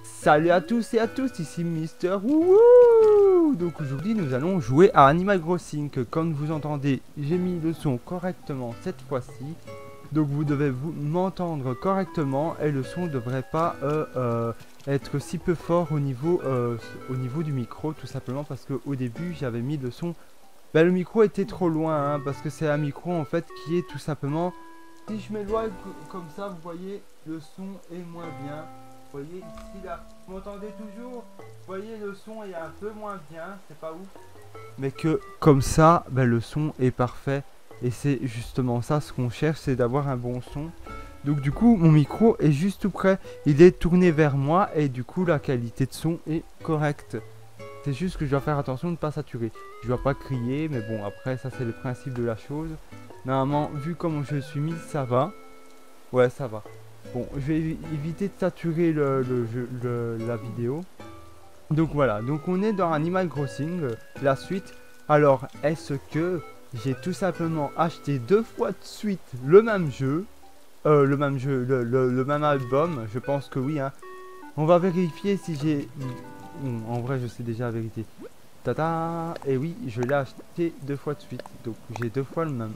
Salut à tous et à tous, ici Mister Wouhou. Donc aujourd'hui nous allons jouer à Animal Crossing. Comme vous entendez, j'ai mis le son correctement cette fois-ci. Donc vous devez m'entendre correctement et le son ne devrait pas être si peu fort au niveau du micro, tout simplement parce qu'au début j'avais mis le son. Le micro était trop loin, hein, parce que c'est un micro en fait qui est tout simplement... Si je m'éloigne comme ça, vous voyez, le son est moins bien. Vous voyez ici là, vous m'entendez toujours? Vous voyez, le son est un peu moins bien, c'est pas ouf. Mais que comme ça, le son est parfait. Et c'est justement ça ce qu'on cherche, c'est d'avoir un bon son. Donc du coup, mon micro est juste tout près. Il est tourné vers moi et du coup, la qualité de son est correcte. C'est juste que je dois faire attention de ne pas saturer. Je dois pas crier, mais bon, après, ça c'est le principe de la chose. Normalement, vu comment je suis mis, ça va. Ouais, ça va. Bon, je vais éviter de saturer la vidéo. Donc voilà, donc on est dans Animal Crossing, la suite. Alors, est-ce que j'ai tout simplement acheté 2 fois de suite le même jeu, le même album? Je pense que oui, hein. On va vérifier si j'ai... En vrai, je sais déjà la vérité. Tata. Et oui, je l'ai acheté 2 fois de suite. Donc j'ai 2 fois le même.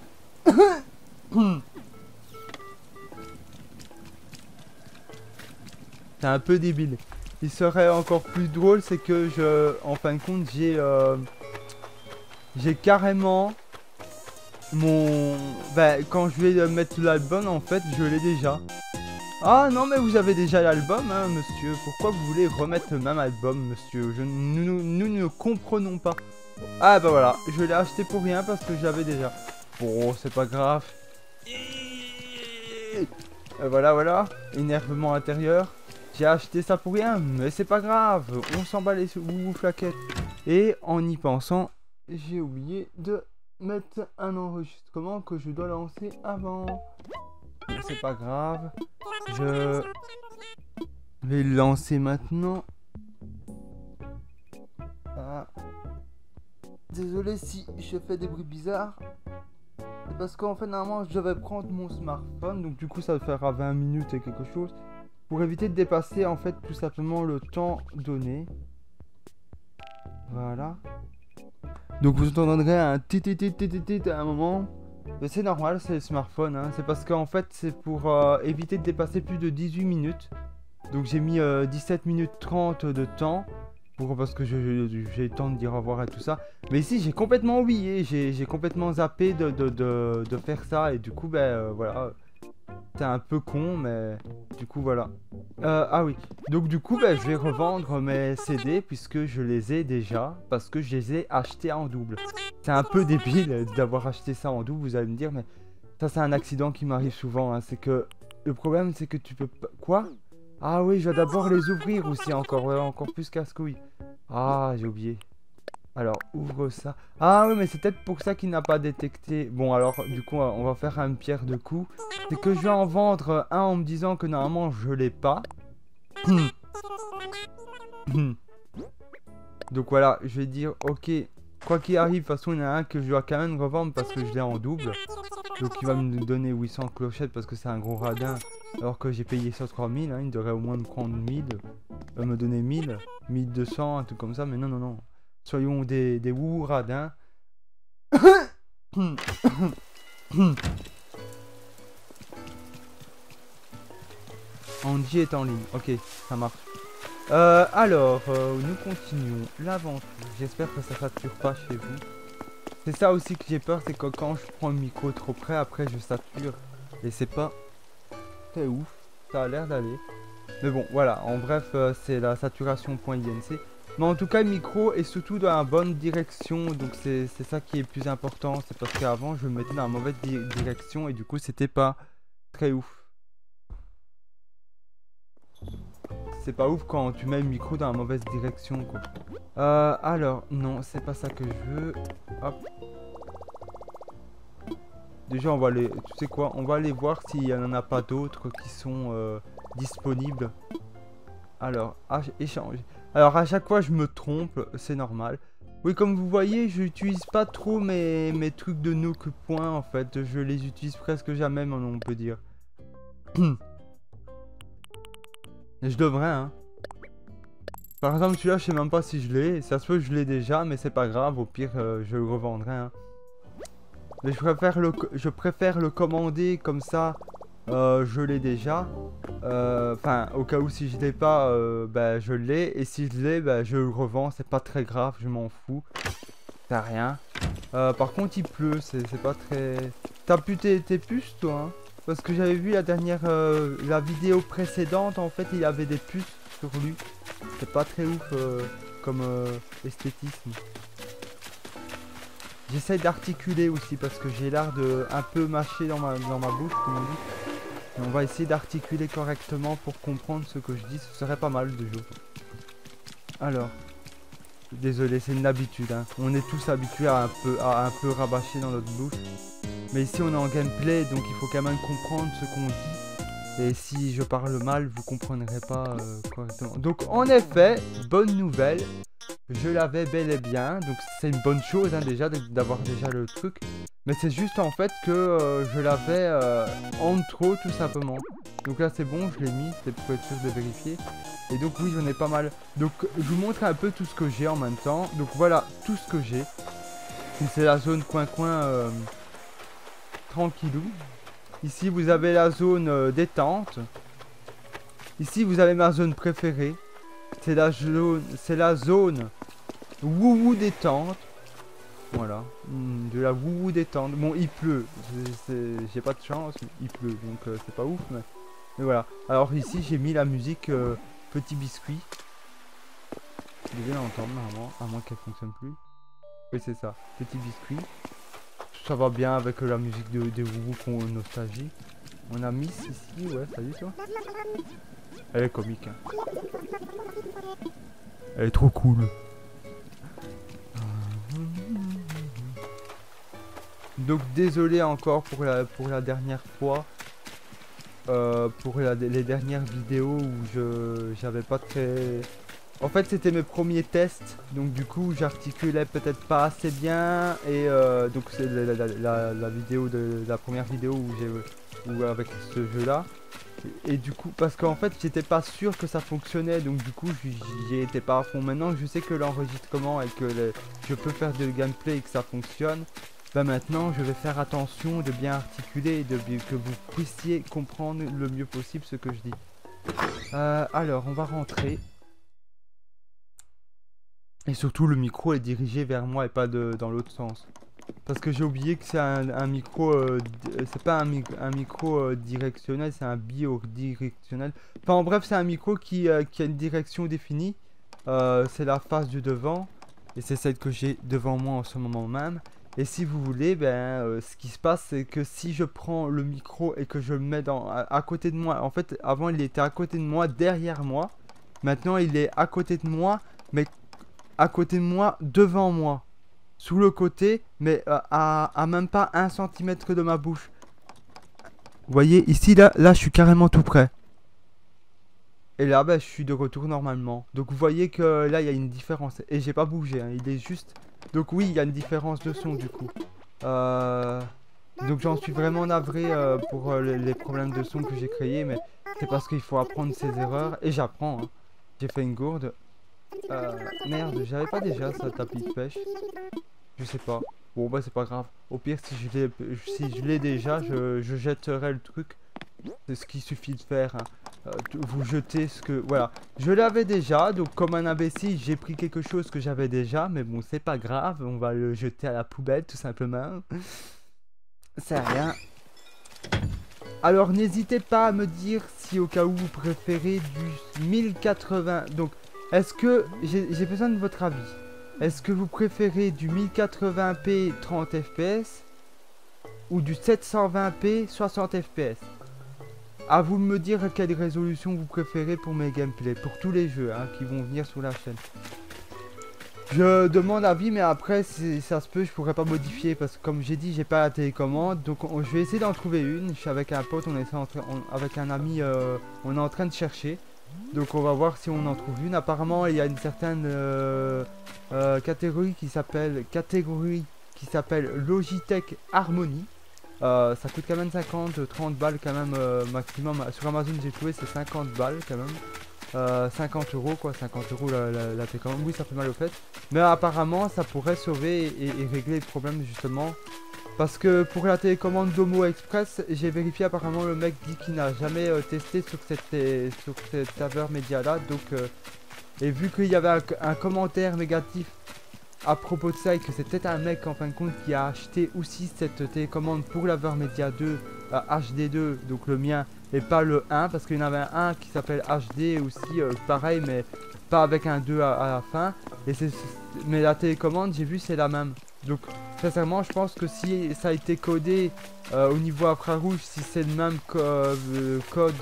C'est un peu débile. Il serait encore plus drôle, c'est que en fin de compte, j'ai carrément mon... quand je vais mettre l'album, en fait, je l'ai déjà. Ah non, mais vous avez déjà l'album, hein, monsieur. Pourquoi vous voulez remettre le même album, monsieur? Nous ne comprenons pas. Ah bah voilà, je l'ai acheté pour rien parce que j'avais déjà. Bon, c'est pas grave. Voilà, énervement intérieur. J'ai acheté ça pour rien, mais c'est pas grave. On s'en bat les flaquettes. Et en y pensant, j'ai oublié de mettre un enregistrement que je dois lancer avant. Mais c'est pas grave. Je vais le lancer maintenant. Ah. Désolé si je fais des bruits bizarres. C'est parce qu'en fait, normalement, je devais prendre mon smartphone. Donc, du coup, ça fera 20 minutes et quelque chose. Pour éviter de dépasser, en fait, tout simplement le temps donné. Voilà. Donc, vous entendrez un tit à un moment. Mais c'est normal, c'est le smartphone. Hein. C'est parce qu'en fait, c'est pour éviter de dépasser plus de 18 minutes. Donc, j'ai mis 17 minutes 30 de temps. Parce que j'ai le temps de dire au revoir et tout ça. Mais ici j'ai complètement oublié, j'ai complètement zappé de faire ça. Et du coup voilà. C'est un peu con mais du coup voilà. Ah oui, donc du coup je vais revendre mes CD puisque je les ai déjà. Parce que je les ai achetés en double. C'est un peu débile d'avoir acheté ça en double, vous allez me dire. Mais ça c'est un accident qui m'arrive souvent, hein. C'est que le problème c'est que tu peux pas... Quoi? Ah oui, je dois d'abord les ouvrir aussi encore, ouais, encore plus casse-couille. Ah, j'ai oublié. Alors, ouvre ça. Ah oui, mais c'est peut-être pour ça qu'il n'a pas détecté. Bon, alors, du coup, on va faire une pierre de coups. C'est que je vais en vendre un en me disant que normalement, je l'ai pas. Donc voilà, je vais dire, ok, quoi qu'il arrive, de toute façon, il y en a un que je dois quand même revendre parce que je l'ai en double. Donc il va me donner 800 clochettes parce que c'est un gros radin. Alors que j'ai payé ça 3000, hein, il devrait au moins me prendre 1000. Me donner 1000, 1200, un truc comme ça. Mais non, non, non. Soyons des wou radins. Angie est en ligne. Ok, ça marche. Alors, nous continuons l'aventure. J'espère que ça sature pas chez vous. C'est ça aussi que j'ai peur, c'est que quand je prends le micro trop près, après je sature. Et c'est pas très ouf. Ça a l'air d'aller. Mais bon, voilà. En bref, c'est la saturation.inc. Mais en tout cas, le micro est surtout dans la bonne direction. Donc c'est ça qui est le plus important. C'est parce qu'avant, je me mettais dans la mauvaise direction. Et du coup, c'était pas très ouf. C'est pas ouf quand tu mets le micro dans la mauvaise direction, quoi. Alors, non, c'est pas ça que je veux. Hop. Déjà, on va aller... Tu sais quoi? On va aller voir s'il n'y en a pas d'autres qui sont disponibles. Alors, échange. Alors, à chaque fois, je me trompe. C'est normal. Oui, comme vous voyez, je n'utilise pas trop mes trucs de Nook Point, en fait. Je les utilise presque jamais, on peut dire. Je devrais, hein. Par exemple, celui-là, je sais même pas si je l'ai. Ça se peut que je l'ai déjà, mais c'est pas grave. Au pire, je le revendrai. Hein. Mais je préfère le commander comme ça. Je l'ai déjà. Enfin, au cas où si je l'ai pas, bah, je l'ai. Et si je l'ai, bah, je le revends. C'est pas très grave, je m'en fous. T'as rien. Par contre, il pleut. C'est pas très... T'as pu tes puces, toi, hein? Parce que j'avais vu la dernière... la vidéo précédente, en fait, il avait des puces sur lui. C'est pas très ouf comme esthétisme. J'essaie d'articuler aussi parce que j'ai l'air de un peu mâcher dans ma bouche, comme on dit. Et on va essayer d'articuler correctement pour comprendre ce que je dis. Ce serait pas mal de jouer. Alors, désolé, c'est une habitude. Hein. On est tous habitués à un peu rabâcher dans notre bouche. Mais ici, on est en gameplay, donc il faut quand même comprendre ce qu'on dit. Et si je parle mal, vous comprendrez pas correctement. Donc, en effet, bonne nouvelle. Je l'avais bel et bien, donc c'est une bonne chose hein, déjà d'avoir déjà le truc. Mais c'est juste en fait que je l'avais en trop tout simplement. Donc là c'est bon, je l'ai mis, c'était pour être sûr de vérifier. Et donc oui j'en ai pas mal. Donc je vous montre un peu tout ce que j'ai en même temps. Donc voilà tout ce que j'ai. C'est la zone coin-coin tranquillou. Ici vous avez la zone détente. Ici vous avez ma zone préférée. C'est la zone wouhou détente. Voilà, de la wouhou détente. Bon, il pleut, j'ai pas de chance, mais il pleut, donc c'est pas ouf, mais voilà. Alors ici, j'ai mis la musique Petit Biscuit. Vous devez l'entendre normalement, à moins qu'elle fonctionne plus. Oui, c'est ça, Petit Biscuit. Ça va bien avec la musique de wouhou qu'on nostalgie. On a Miss ici, ouais, salut toi. Elle est comique, hein. Elle est trop cool. Donc désolé encore pour la dernière fois. Pour les dernières vidéos où j'avais pas très... En fait c'était mes premiers tests. Donc du coup j'articulais peut-être pas assez bien. Et donc c'est la vidéo de la première vidéo où avec ce jeu là. Et du coup, parce qu'en fait, j'étais pas sûr que ça fonctionnait, donc du coup, j'y étais pas à fond. Maintenant, je sais que l'enregistrement et que je peux faire de gameplay et que ça fonctionne. Bah maintenant, je vais faire attention de bien articuler et que vous puissiez comprendre le mieux possible ce que je dis. Alors, on va rentrer. Et surtout, le micro est dirigé vers moi et pas dans l'autre sens. Parce que j'ai oublié que c'est un micro, c'est pas un micro directionnel, c'est un bidirectionnel. Enfin en bref, c'est un micro qui a une direction définie. C'est la face du devant. Et c'est celle que j'ai devant moi en ce moment même. Et si vous voulez, ben, ce qui se passe, c'est que si je prends le micro et que je le mets à côté de moi. En fait, avant il était à côté de moi, derrière moi. Maintenant il est à côté de moi, mais à côté de moi, devant moi. Sous le côté, mais à même pas 1 cm de ma bouche. Vous voyez, ici, là, je suis carrément tout près. Et là, bah, je suis de retour normalement. Donc vous voyez que là, il y a une différence. Et j'ai pas bougé, hein, il est juste... Donc oui, il y a une différence de son, du coup. Donc j'en suis vraiment navré pour les problèmes de son que j'ai créés. Mais c'est parce qu'il faut apprendre ses erreurs. Et j'apprends, hein. J'ai fait une gourde. Merde, j'avais pas déjà ça, tapis de pêche. Je sais pas. Bon bah c'est pas grave. Au pire si je l'ai déjà, je jetterai le truc. C'est ce qu'il suffit de faire. Hein. Vous jetez ce que... Voilà. Je l'avais déjà, donc comme un imbécile, j'ai pris quelque chose que j'avais déjà. Mais bon, c'est pas grave. On va le jeter à la poubelle tout simplement. C'est rien. Alors n'hésitez pas à me dire si au cas où vous préférez du 1080. Donc est-ce que... J'ai besoin de votre avis. Est-ce que vous préférez du 1080p 30 fps ou du 720p 60 fps? À vous de me dire quelle résolution vous préférez pour mes gameplays, pour tous les jeux hein, qui vont venir sur la chaîne. Je demande avis, mais après si ça se peut je pourrais pas modifier parce que comme j'ai dit j'ai pas la télécommande. Donc je vais essayer d'en trouver une. Je suis avec un pote, avec un ami, on est en train de chercher. Donc on va voir si on en trouve une. Apparemment il y a une certaine catégorie qui s'appelle Logitech Harmony. Ça coûte quand même 30 balles quand même maximum. Sur Amazon j'ai trouvé c'est 50 balles quand même. 50 euros quoi, 50 euros la télécommande. Oui, ça fait mal au fait. Mais apparemment, ça pourrait sauver et régler le problème justement. Parce que pour la télécommande Domo Express, j'ai vérifié, apparemment le mec dit qu'il n'a jamais testé sur cette serveur média là. Donc, et vu qu'il y avait un commentaire négatif à propos de ça et que c'est peut-être un mec en fin de compte qui a acheté aussi cette télécommande pour la Vermedia 2 HD2, donc le mien et pas le 1, parce qu'il y en avait un qui s'appelle HD aussi, pareil mais pas avec un 2 à la fin. Mais la télécommande, j'ai vu, c'est la même. Donc sincèrement, je pense que si ça a été codé au niveau infrarouge, si c'est le même code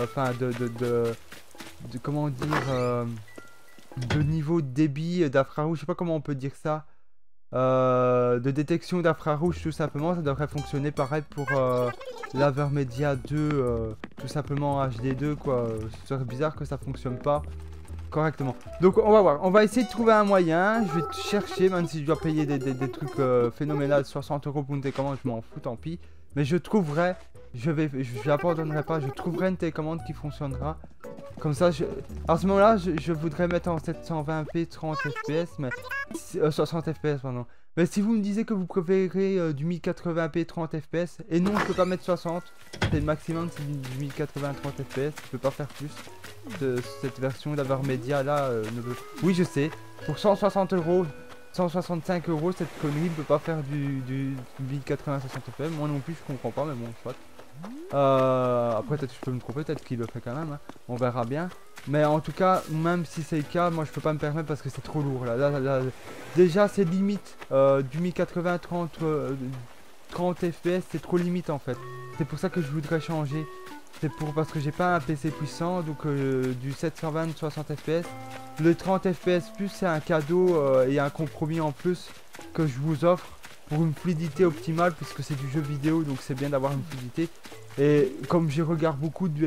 de comment dire, de niveau de débit d'infrarouge, je sais pas comment on peut dire ça, de détection d'infrarouge tout simplement, ça devrait fonctionner pareil pour la Vermedia 2, tout simplement HD2 quoi. Ce serait bizarre que ça fonctionne pas correctement. Donc on va voir, on va essayer de trouver un moyen. Je vais chercher, même si je dois payer des trucs phénoménals, 60 euros pour une télécommande, je m'en fous, tant pis. Mais je trouverai, je l'abandonnerai pas, je trouverai une télécommande qui fonctionnera. Comme ça, à ce moment-là, je voudrais mettre en 720p 30 fps, mais 60 fps, pardon. Mais si vous me disiez que vous préférez du 1080p 30 fps, et non, je peux pas mettre 60, c'est le maximum, c'est du 1080 30 fps, je peux pas faire plus. Cette version d'Avermedia là ne veut... Oui, je sais, pour 160 euros, 165 euros, cette connerie ne peut pas faire du 1080 60 fps. Moi non plus, je comprends pas, mais bon, soit. Après, peut-être que je peux me tromper, peut-être qu'il le fait quand même, hein. On verra bien. Mais en tout cas, même si c'est le cas, moi je peux pas me permettre parce que c'est trop lourd là. Déjà, c'est limite du 1080 30 fps, c'est trop limite en fait. C'est pour ça que je voudrais changer. Parce que j'ai pas un PC puissant, donc du 720 60 fps. Le 30 fps plus, c'est un cadeau et un compromis en plus que je vous offre pour une fluidité optimale, puisque c'est du jeu vidéo, donc c'est bien d'avoir une fluidité. Et comme je regarde beaucoup de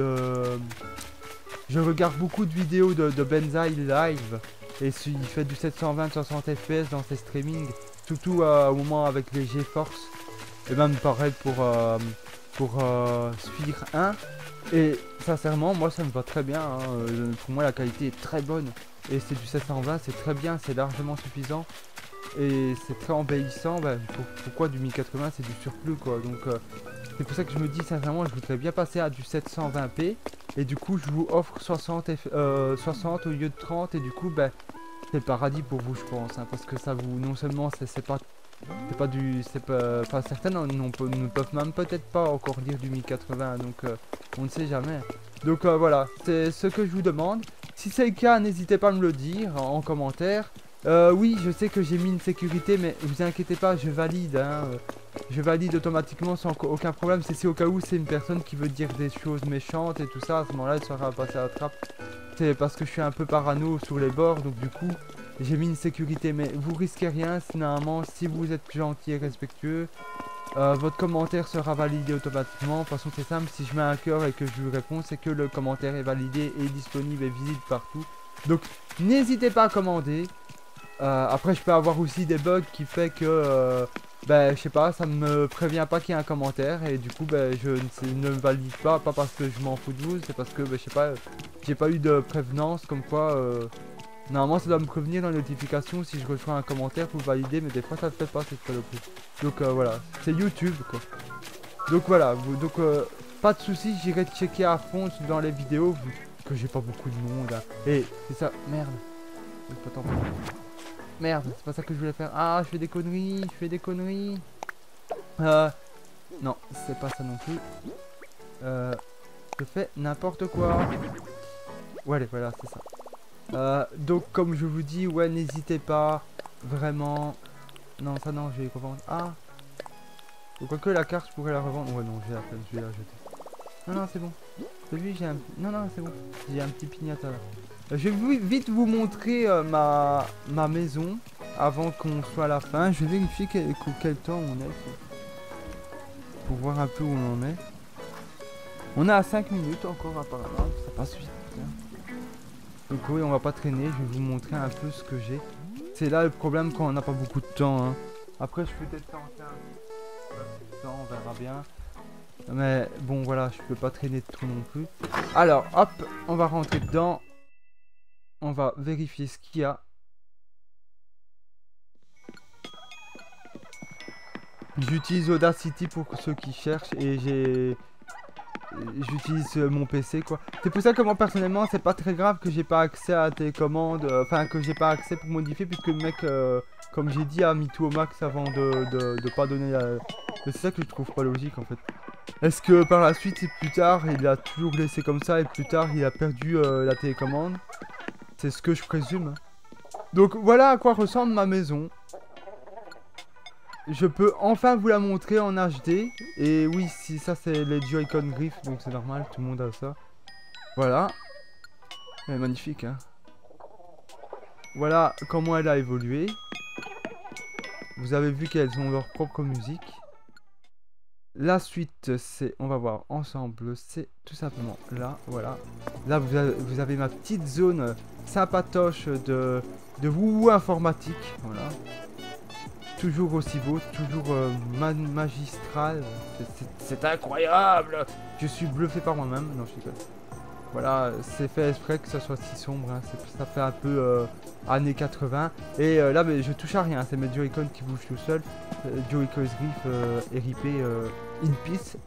vidéos de Benzaï live, et il fait du 720 60 fps dans ses streamings, surtout au moment avec les GeForce, et même pareil pour Sphere 1. Et sincèrement, moi ça me va très bien, hein. Pour moi la qualité est très bonne, et c'est du 720, c'est très bien, c'est largement suffisant, et c'est très embellissant. Bah, pourquoi du 1080, c'est du surplus quoi. Donc c'est pour ça que je me dis sincèrement, je voudrais bien passer à du 720p, et du coup je vous offre 60 au lieu de 30, et du coup bah, c'est le paradis pour vous, je pense, hein, parce que ça vous, non seulement c'est pas certaines ne peuvent même peut-être pas encore lire du 1080, donc on ne sait jamais. Donc voilà, c'est ce que je vous demande. Si c'est le cas, n'hésitez pas à me le dire en commentaire. Oui, je sais que j'ai mis une sécurité, mais vous inquiétez pas, je valide, hein, je valide automatiquement sans aucun problème. C'est si au cas où c'est une personne qui veut dire des choses méchantes et tout ça, à ce moment-là, elle sera passée à la trappe. C'est parce que je suis un peu parano sur les bords, donc du coup, j'ai mis une sécurité. Mais vous risquez rien, normalement, si vous êtes gentil et respectueux, votre commentaire sera validé automatiquement. De toute façon, c'est simple, si je mets un cœur et que je lui réponds, c'est que le commentaire est validé et disponible et visible partout. Donc, n'hésitez pas à commander. Après, je peux avoir aussi des bugs qui fait que, ben, je sais pas, ça me prévient pas qu'il y a un commentaire, et du coup, ben, je ne valide pas parce que je m'en fous de vous, c'est parce que, ben, je sais pas, j'ai pas eu de prévenance comme quoi, normalement, ça doit me prévenir dans les notifications si je reçois un commentaire pour valider, mais des fois, ça le fait pas, cette saloperie. Donc, voilà, c'est YouTube, quoi. Donc, voilà, pas de soucis, j'irai checker à fond dans les vidéos, vu que j'ai pas beaucoup de monde, hein. Et, c'est ça, merde. Merde, c'est pas ça que je voulais faire. Ah, je fais des conneries, non, c'est pas ça non plus. Je fais n'importe quoi. Ouais, voilà, c'est ça. Donc, comme je vous dis, ouais, n'hésitez pas, vraiment. Non, ça non, je vais les revendre. Ah, quoique la carte, je pourrais la revendre. Ouais, non, je vais la jeter. Non, c'est bon. Celui, j'ai un... Non, c'est bon. J'ai un petit pignata là. Je vais vite vous montrer ma maison avant qu'on soit à la fin. Je vais vérifier quel temps on est pour voir un peu où on en est. On est à 5 minutes encore apparemment, ça passe vite. Hein. Donc oui, on va pas traîner, je vais vous montrer un peu ce que j'ai. C'est là le problème quand on n'a pas beaucoup de temps. Hein. Après je peux peut-être tenter un peu. On verra bien. Mais bon, voilà, je peux pas traîner de trop non plus. Alors, hop, on va rentrer dedans. On va vérifier ce qu'il y a. J'utilise Audacity pour ceux qui cherchent et j'utilise mon PC quoi. C'est pour ça que moi personnellement c'est pas très grave que j'ai pas accès à tes commandes, enfin que j'ai pas accès pour modifier puisque le mec comme j'ai dit a mis tout au max avant de pas donner la... Mais c'est ça que je trouve pas logique en fait. Est-ce que par la suite et plus tard il a toujours laissé comme ça et plus tard il a perdu la télécommande? C'est ce que je présume. Donc voilà à quoi ressemble ma maison. Je peux enfin vous la montrer en HD. Et oui, si ça c'est les Joy-Con Griff, donc c'est normal, tout le monde a ça. Voilà. Elle est magnifique, hein. Voilà comment elle a évolué. Vous avez vu qu'elles ont leur propre musique. La suite, c'est, on va voir ensemble, c'est tout simplement là, voilà. Là, vous avez ma petite zone sympatoche de wouhou informatique, voilà. Toujours aussi beau, toujours magistral. C'est incroyable. Je suis bluffé par moi-même. Non, je rigole. Voilà, c'est fait exprès que ça soit si sombre. Hein. Ça fait un peu années 80. Et là, mais je touche à rien. C'est mes Joy-Con qui bougent tout seul. Joy-Con Griff RIP in peace.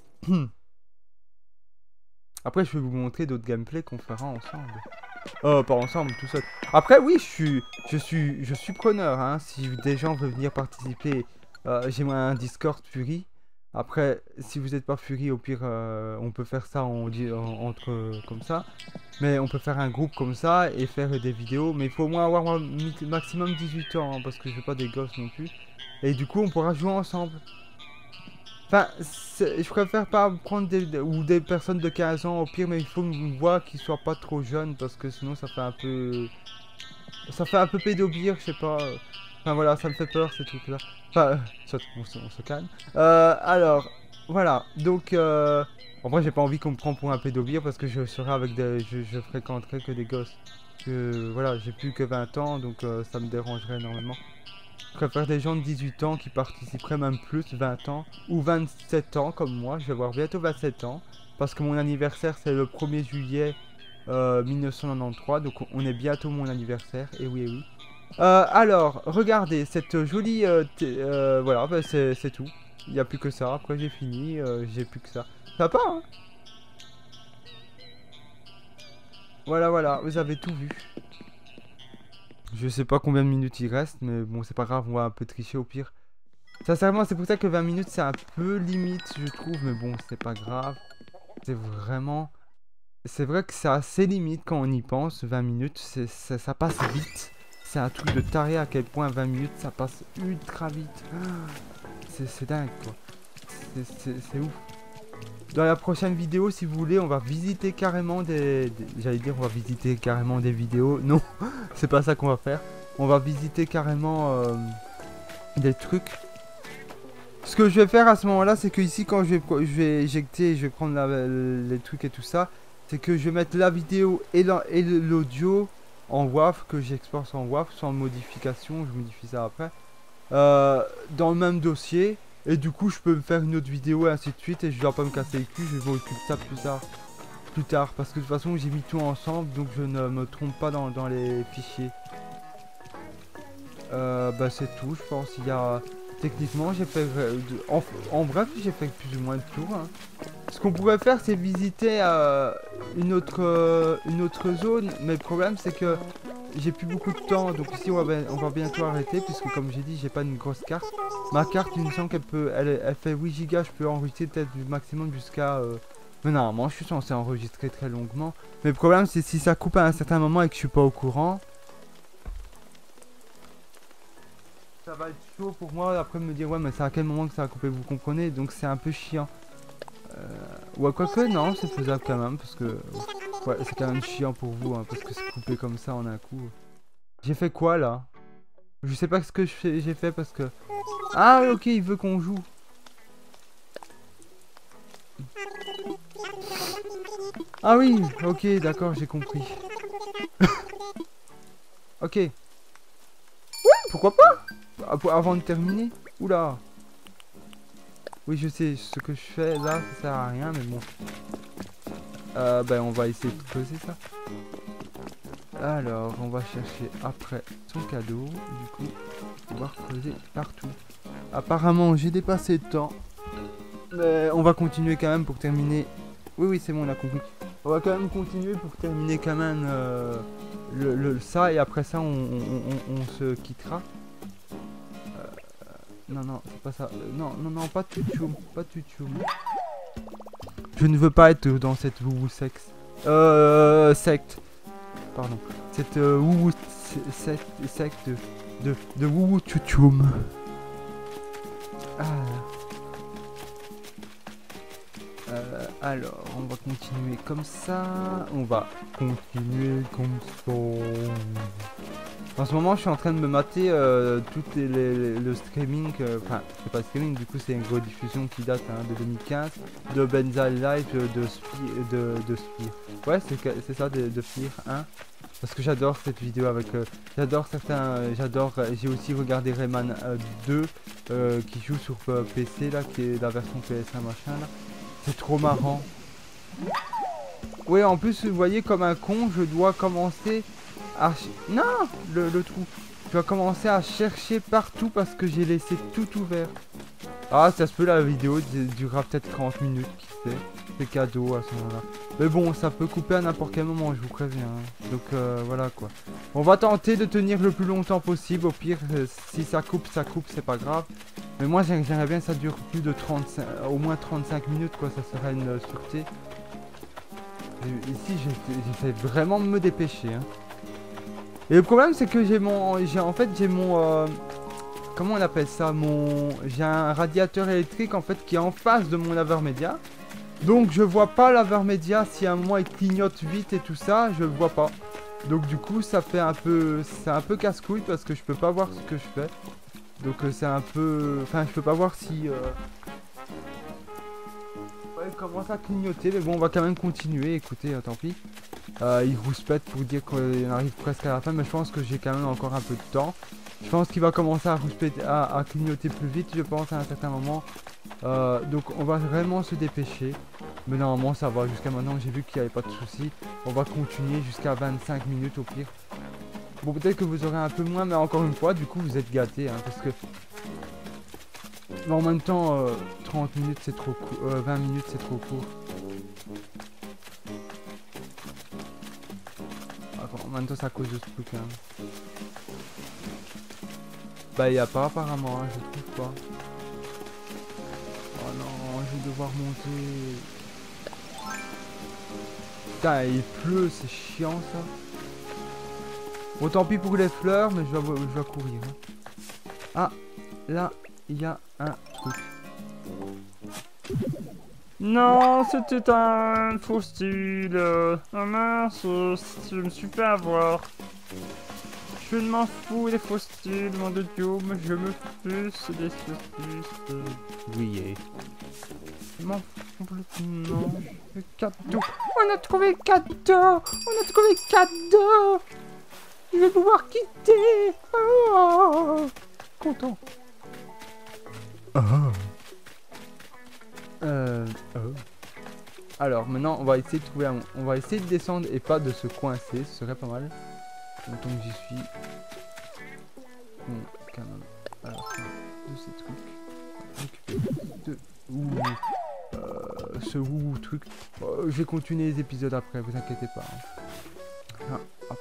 Après, je vais vous montrer d'autres gameplays qu'on fera ensemble. Pas ensemble, tout seul. Après, oui, je suis preneur, hein. Si des gens veulent venir participer, j'ai un Discord Fury. Après, si vous n'êtes pas Fury, au pire, on peut faire ça entre comme ça. Mais on peut faire un groupe comme ça et faire des vidéos. Mais il faut au moins avoir maximum 18 ans, hein, parce que je veux pas des gosses non plus. Et du coup, on pourra jouer ensemble. Enfin, je préfère pas prendre des personnes de 15 ans au pire, mais il faut une voix qui soit pas trop jeune parce que sinon ça fait un peu... Ça fait un peu pédobire, je sais pas. Enfin voilà, ça me fait peur ces trucs-là. Enfin, on se calme. Alors, voilà, donc... En vrai, j'ai pas envie qu'on me prenne pour un pédobire parce que je serai avec des... Je fréquenterai que des gosses. Voilà, j'ai plus que 20 ans, donc ça me dérangerait énormément. Je préfère des gens de 18 ans qui participeraient même plus, 20 ans, ou 27 ans comme moi, je vais avoir bientôt 27 ans, parce que mon anniversaire c'est le 1er juillet 1993, donc on est bientôt mon anniversaire, et oui, et oui. Alors, regardez, cette jolie... voilà, bah, c'est tout. Il n'y a plus que ça, après j'ai fini, j'ai plus que ça. Sympa, hein? Voilà, voilà, vous avez tout vu. Je sais pas combien de minutes il reste, mais bon, c'est pas grave, on va un peu tricher au pire. Sincèrement, c'est pour ça que 20 minutes, c'est un peu limite, je trouve, mais bon, c'est pas grave. C'est vraiment... C'est vrai que c'est assez limite quand on y pense, 20 minutes, ça passe vite. C'est un truc de taré à quel point 20 minutes, ça passe ultra vite. C'est dingue, quoi. C'est ouf. Dans la prochaine vidéo, si vous voulez, on va visiter carrément J'allais dire, on va visiter carrément des vidéos. Non, c'est pas ça qu'on va faire. On va visiter carrément des trucs. Ce que je vais faire à ce moment-là, c'est que ici, quand je vais éjecter, je vais prendre les trucs et tout ça, c'est que je vais mettre la vidéo et l'audio en WAV, que j'exporte en WAV, sans modification, je modifie ça après, dans le même dossier. Et du coup, je peux me faire une autre vidéo et ainsi de suite, et je dois pas me casser les culs, je vais m'occuper de ça plus tard, parce que de toute façon, j'ai mis tout ensemble, donc je ne me trompe pas dans les fichiers. Bah c'est tout, je pense. Il y a... Techniquement, j'ai fait... En bref, j'ai fait plus ou moins le tour. Hein. Ce qu'on pourrait faire, c'est visiter une autre zone. Mais le problème, c'est que j'ai plus beaucoup de temps. Donc ici, on va bientôt arrêter. Puisque comme j'ai dit, j'ai pas une grosse carte. Ma carte, il me semble qu'elle peut... Elle fait 8 Go. Je peux enregistrer peut-être du maximum jusqu'à... Mais normalement, je suis censé enregistrer très longuement. Mais le problème, c'est si ça coupe à un certain moment et que je suis pas au courant... Ça va être chaud pour moi après me dire ouais mais c'est à quel moment que ça va couper, vous comprenez, donc c'est un peu chiant. Ouais quoique non c'est faisable quand même parce que ouais c'est quand même chiant pour vous hein, parce que c'est coupé comme ça en un coup. J'ai fait quoi là? Je sais pas ce que j'ai fait parce que... Ah ok il veut qu'on joue. Ah oui ok d'accord j'ai compris. Ok. Ouais pourquoi pas? Avant de terminer. Oula. Oui, je sais, ce que je fais là, ça sert à rien, mais bon. Ben, on va essayer de creuser ça. Alors, on va chercher après son cadeau. Du coup, on va creuser partout. Apparemment, j'ai dépassé le temps. Mais on va continuer quand même pour terminer. Oui, oui, c'est bon, on a compris. On va quand même continuer pour terminer quand même ça. Et après ça, on se quittera. Non, non, c'est pas ça. Non, non, non, pas Tutchoum. Pas Tutchoum. Je ne veux pas être dans cette woubou secte. Pardon. Cette woubou secte de woubou Tutchoum. Ah. Alors, on va continuer comme ça. On va continuer comme ça. En ce moment, je suis en train de me mater tout le streaming. Enfin, c'est pas streaming, du coup, c'est une rediffusion qui date de 2015 de Benza Live de Spire. Ouais, c'est ça, de Spire 1. Parce que j'adore cette vidéo avec. J'adore certains. J'ai aussi regardé Rayman 2 qui joue sur PC, là, qui est la version PS1 machin là. C'est trop marrant. Oui, en plus, vous voyez, comme un con, je dois commencer à... Non, le trou. Je dois commencer à chercher partout parce que j'ai laissé tout ouvert. Ah, ça se peut, la vidéo durera peut-être 30 minutes, qui sait. C'est cadeau à ce moment-là. Mais bon, ça peut couper à n'importe quel moment, je vous préviens. Donc, voilà, quoi. On va tenter de tenir le plus longtemps possible. Au pire, si ça coupe, c'est pas grave. Mais moi, j'aimerais bien que ça dure plus de 35... au moins 35 minutes, quoi. Ça serait une sûreté. Ici, j'essaie vraiment de me dépêcher, hein. Et le problème, c'est que j'ai mon... comment on appelle ça? J'ai un radiateur électrique, en fait, qui est en face de mon laveur média. Donc, je vois pas laveur média. Si à un moment, il clignote vite et tout ça, je le vois pas. Donc, du coup, ça fait un peu... C'est un peu casse-couille parce que je peux pas voir ce que je fais. Donc, c'est un peu... Enfin, je peux pas voir si... Ouais, il commence à clignoter, mais bon, on va quand même continuer. Écoutez, tant pis. Il rouspète pour dire qu'on arrive presque à la fin, mais je pense que j'ai quand même encore un peu de temps. Je pense qu'il va commencer à rouspéter, à clignoter plus vite, je pense, à un certain moment. Donc on va vraiment se dépêcher. Mais normalement ça va, jusqu'à maintenant j'ai vu qu'il n'y avait pas de soucis. On va continuer jusqu'à 25 minutes au pire. Bon, peut-être que vous aurez un peu moins, mais encore une fois, du coup vous êtes gâtés, hein, parce que... Mais en même temps, 30 minutes c'est trop court, 20 minutes c'est trop court. En même temps, c'est à cause de ce truc, hein. Bah, il n'y a pas apparemment, hein, je trouve pas. Oh non, je vais devoir monter. Putain, il pleut, c'est chiant ça. Bon, tant pis pour les fleurs, mais je dois courir, hein. Ah, là, il y a un truc. Non, c'était un faux style. Oh mince, je me suis fait avoir. Je ne m'en fous des faux styles, mon de Dieu, mais je me fiche des saucisses. Oui, Je m'en fous complètement. Le cadeau. On a trouvé le cadeau. On a trouvé le cadeau. Je vais pouvoir quitter. Oh, content. Alors maintenant on va essayer de trouver on va essayer de descendre et pas de se coincer, ce serait pas mal. Tant que j'y suis. Bon, quand même. Alors, de ces trucs. Récupérer ce ouh truc. Je vais continuer les épisodes après, vous inquiétez pas. Hein. Ah, hop.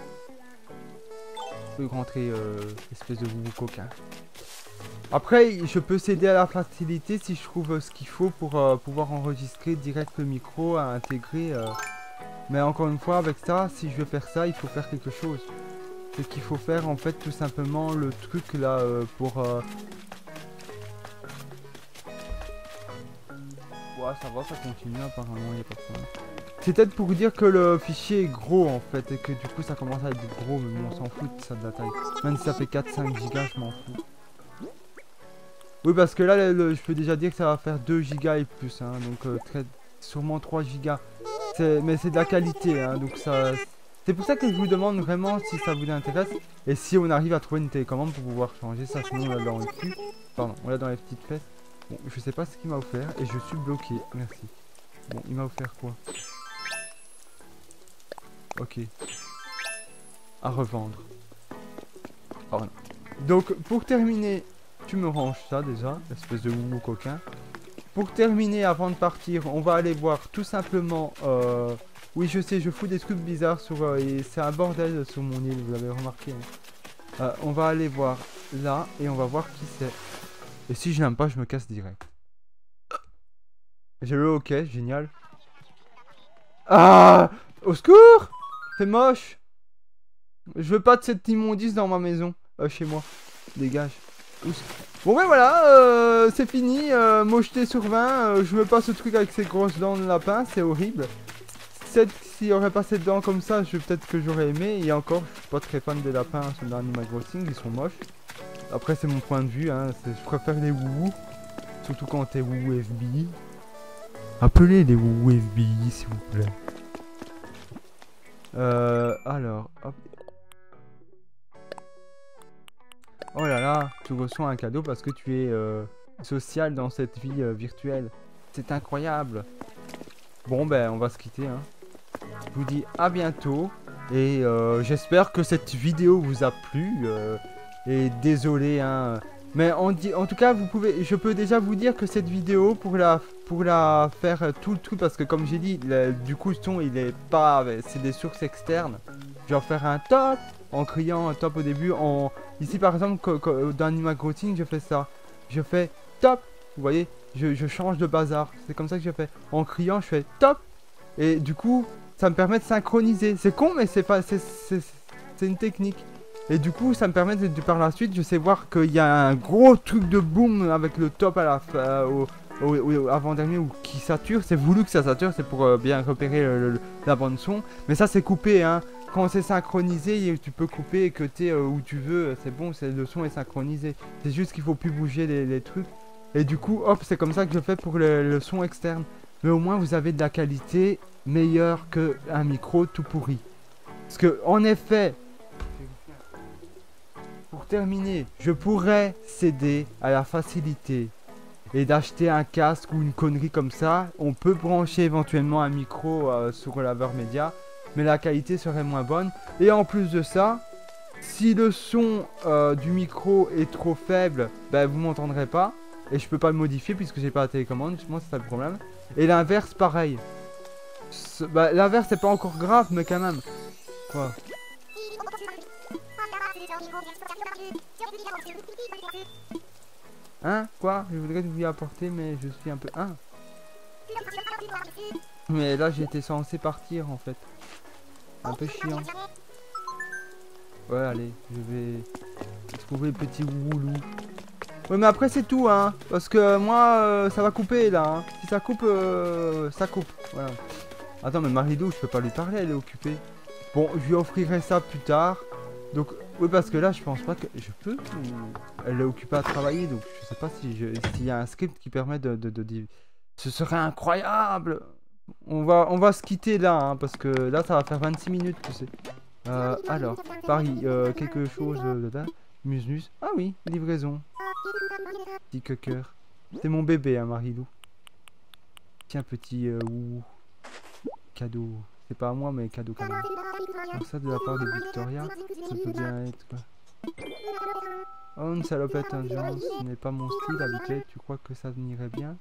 Je peux rentrer espèce de ouh coquin. Après, je peux céder à la facilité si je trouve ce qu'il faut pour pouvoir enregistrer direct le micro à intégrer. Mais encore une fois, avec ça, si je veux faire ça, il faut faire quelque chose. C'est qu'il faut faire en fait tout simplement le truc là pour... Ouais, ça va, ça continue apparemment, il n'y a pas de problème. C'est peut-être pour dire que le fichier est gros en fait et que du coup ça commence à être gros, mais bon, on s'en fout de ça de la taille. Même si ça fait 4-5 gigas, je m'en fous. Oui, parce que là, je peux déjà dire que ça va faire 2 gigas et plus, hein, donc sûrement 3 gigas. Mais c'est de la qualité, hein, donc ça... C'est pour ça que je vous demande vraiment si ça vous intéresse. Et si on arrive à trouver une télécommande pour pouvoir changer ça, sinon on l'a dans le cul. Pardon, on l'a dans les petites fesses. Bon, je sais pas ce qu'il m'a offert et je suis bloqué. Merci. Bon, il m'a offert quoi? Ok. À revendre. Oh non. Donc, pour terminer, tu me ranges ça déjà, espèce de houmou coquin. Pour terminer, avant de partir, on va aller voir tout simplement... Oui, je sais, je fous des trucs bizarres sur... et c'est un bordel sur mon île, vous l'avez remarqué. Hein. On va aller voir là et on va voir qui c'est. Et si je l'aime pas, je me casse direct. J'ai le ok, génial. Ah! Au secours! C'est moche! Je veux pas de cette immondice dans ma maison. Chez moi. Dégage. Bon ben voilà, c'est fini. Mocheté sur 20. Je veux pas ce truc avec ces grosses dents de lapin, c'est horrible. S'il y aurait pas cette dent comme ça, peut-être que j'aurais aimé. Et encore, je suis pas très fan des lapins sur Animal Crossing, ils sont moches. Après c'est mon point de vue, hein. Je préfère les woubou. Surtout quand t'es woubou FBI. Appelez les woubou FBI s'il vous plaît. Alors, hop. Oh là là, tu reçois un cadeau parce que tu es social dans cette vie virtuelle. C'est incroyable. Bon ben, on va se quitter. Hein. Je vous dis à bientôt. Et j'espère que cette vidéo vous a plu. Et désolé, hein. Mais en tout cas, je peux déjà vous dire que cette vidéo, pour la faire tout le truc, parce que comme j'ai dit, du coup, le son, il est pas... C'est des sources externes. Je vais en faire un top, en criant un top au début. Ici, par exemple, dans Animal Crossing, je fais ça. Je fais top, vous voyez, je change de bazar. C'est comme ça que je fais. En criant, je fais top. Et du coup, ça me permet de synchroniser. C'est con, mais c'est une technique. Et du coup, ça me permet de par la suite, je sais voir qu'il y a un gros truc de boom avec le top à la fin, au avant-dernier ou qui sature. C'est voulu que ça sature, c'est pour bien repérer la bande son. Mais ça, c'est coupé, hein. Quand c'est synchronisé, tu peux couper et que tu es où tu veux. C'est bon, le son est synchronisé. C'est juste qu'il faut plus bouger les trucs. Et du coup, hop, c'est comme ça que je fais pour le son externe. Mais au moins, vous avez de la qualité meilleure qu'un micro tout pourri. Parce que, en effet... Pour terminer, je pourrais céder à la facilité et d'acheter un casque ou une connerie comme ça. On peut brancher éventuellement un micro sur le laveur média, mais la qualité serait moins bonne. Et en plus de ça, si le son du micro est trop faible, ben, vous m'entendrez pas. Et je peux pas le modifier puisque j'ai pas la télécommande, justement c'est ça le problème. Et l'inverse pareil. L'inverse c'est pas encore grave, mais quand même. Quoi ? Hein? Quoi? Je voudrais vous y apporter, mais je suis un peu... Hein? Mais là, j'étais censé partir, en fait. Un peu chiant. Ouais, allez, je vais trouver le petit woulou. Ouais, mais après, c'est tout, hein. Parce que moi, ça va couper, là. Hein. Si ça coupe, ça coupe. Voilà. Attends, mais Marilou, je peux pas lui parler, elle est occupée. Bon, je lui offrirai ça plus tard. Donc, oui, parce que là, je pense pas que je peux. Ou... Elle est occupée à travailler, donc je sais pas s'il y a un script qui permet de... Ce serait incroyable. On va se quitter là, hein, parce que là, ça va faire 26 minutes, tu sais. Alors, Paris, quelque chose là. Musmus. Ah oui, livraison. Petit coqueur. C'est mon bébé, hein, Marilou. Tiens, petit cadeau. C'est pas à moi, mais cadeau quand même. Alors ça, de la part de Victoria, ça peut bien être quoi. Oh, une salopette indulgence, ce n'est pas mon style habituel. Tu crois que ça m'irait bien?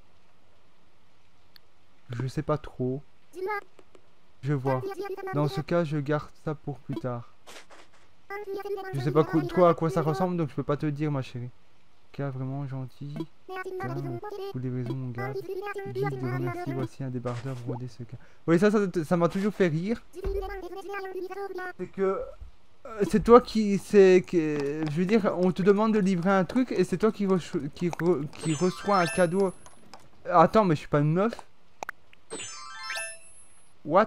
Je sais pas trop. Je vois. Dans ce cas, je garde ça pour plus tard. Je sais pas trop à quoi ça ressemble, donc je peux pas te dire, ma chérie. Cas vraiment gentil. Pour les raisons, mon gars. Guide de remercier, voici un débardeur brodé ce cas. Oui, ça m'a toujours fait rire. C'est que... c'est toi qui... je veux dire, on te demande de livrer un truc et c'est toi qui reçoit un cadeau. Attends, mais je suis pas une meuf. What?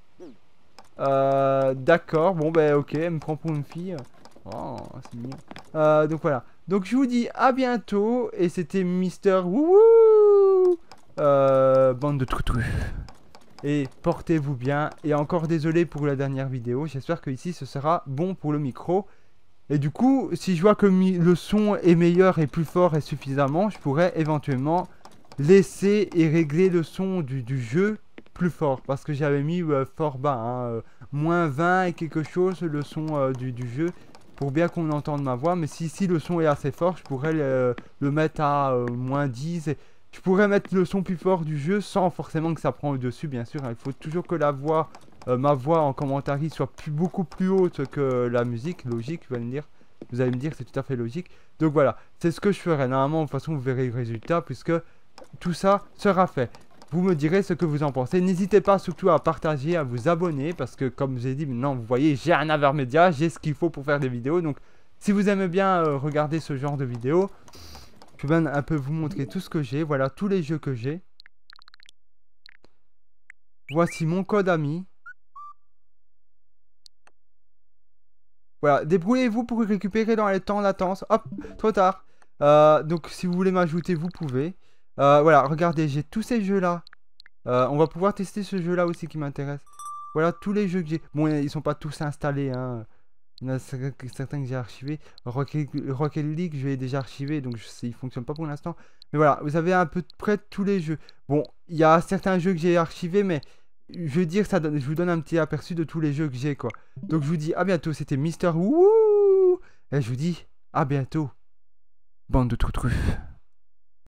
D'accord, bon ben ok, elle me prend pour une fille. Oh, c'est mignon. Donc voilà. Donc je vous dis à bientôt. Et c'était Mister Wouhou. Bande de trucs. Et portez-vous bien. Et encore désolé pour la dernière vidéo. J'espère que ici ce sera bon pour le micro. Et du coup, si je vois que le son est meilleur et plus fort et suffisamment, je pourrais éventuellement laisser et régler le son du jeu plus fort. Parce que j'avais mis fort bas, hein, moins 20 et quelque chose le son du jeu. Pour bien qu'on entende ma voix. Mais si le son est assez fort, je pourrais le mettre à moins 10. Et je pourrais mettre le son plus fort du jeu sans forcément que ça prenne au-dessus, bien sûr. Il faut toujours que la voix, ma voix en commentaire soit beaucoup plus haute que la musique. Logique, vous allez me dire, c'est tout à fait logique. Donc voilà, c'est ce que je ferai. Normalement, de toute façon, vous verrez le résultat puisque tout ça sera fait. Vous me direz ce que vous en pensez. N'hésitez pas surtout à partager, à vous abonner. Parce que comme j'ai dit, maintenant vous voyez, j'ai un Avermedia. J'ai ce qu'il faut pour faire des vidéos. Donc si vous aimez bien regarder ce genre de vidéos, je vais un peu vous montrer tout ce que j'ai. Voilà tous les jeux que j'ai. Voici mon code ami. Voilà, débrouillez-vous pour récupérer dans les temps de latence. Hop, trop tard. Donc si vous voulez m'ajouter, vous pouvez. Voilà, regardez, j'ai tous ces jeux-là. On va pouvoir tester ce jeu-là aussi qui m'intéresse. Voilà tous les jeux que j'ai. Bon, ils sont pas tous installés, hein. Il y en a certains que j'ai archivés. Rocket League, je l'ai déjà archivé, donc il fonctionne pas pour l'instant. Mais voilà, vous avez à peu près tous les jeux. Bon, il y a certains jeux que j'ai archivés, mais je veux dire, je vous donne un petit aperçu de tous les jeux que j'ai, quoi. Donc je vous dis à bientôt, c'était Mister Wouhou. Et je vous dis à bientôt, bande de truffes.